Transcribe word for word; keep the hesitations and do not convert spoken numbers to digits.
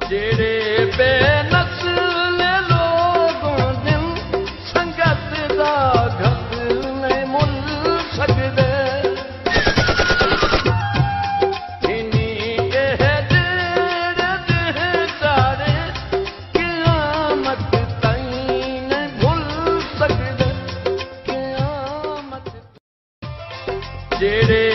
जेड़े बेनस्ल लोगों दिन संगत दा घत नहीं मुल सकदे इनी एह जेड़े दिह चारे क़यामत ताईं नहीं भुल सकदे क़यामत जेड़े